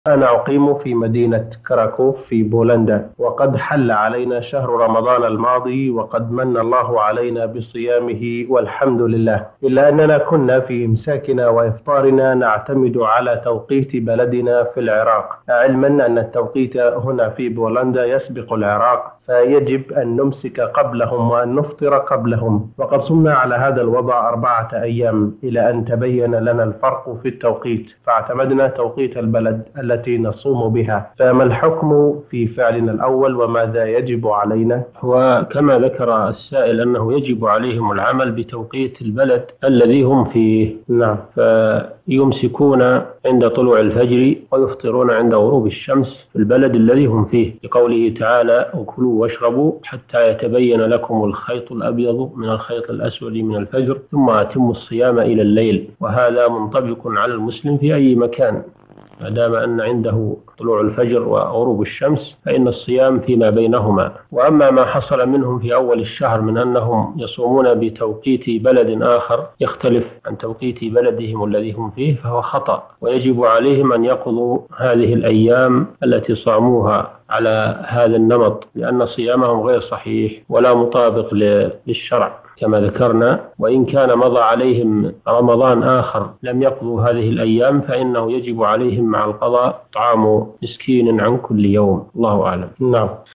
أنا أقيم في مدينة كراكوف في بولندا، وقد حل علينا شهر رمضان الماضي، وقد من الله علينا بصيامه والحمد لله، إلا أننا كنا في إمساكنا وإفطارنا نعتمد على توقيت بلدنا في العراق، علما أن التوقيت هنا في بولندا يسبق العراق، فيجب أن نمسك قبلهم وأن نفطر قبلهم. وقد صمنا على هذا الوضع 4 أيام إلى أن تبين لنا الفرق في التوقيت، فاعتمدنا توقيت البلد التي نصوم بها. فما الحكم في فعلنا الأول وماذا يجب علينا؟ وكما ذكر السائل أنه يجب عليهم العمل بتوقيت البلد الذي هم فيه. نعم. فيمسكون عند طلوع الفجر ويفطرون عند غروب الشمس في البلد الذي هم فيه، لقوله تعالى: وكلوا واشربوا حتى يتبين لكم الخيط الأبيض من الخيط الأسود من الفجر ثم أتموا الصيام إلى الليل. وهذا منطبق على المسلم في أي مكان، ما دام أن عنده طلوع الفجر وغروب الشمس فإن الصيام فيما بينهما. وأما ما حصل منهم في أول الشهر من أنهم يصومون بتوقيت بلد آخر يختلف عن توقيت بلدهم الذي هم فيه فهو خطأ، ويجب عليهم أن يقضوا هذه الأيام التي صاموها على هذا النمط، لأن صيامهم غير صحيح ولا مطابق للشرع كما ذكرنا. وإن كان مضى عليهم رمضان آخر لم يقضوا هذه الأيام فإنه يجب عليهم مع القضاء طعام مسكين عن كل يوم. الله أعلم. نعم.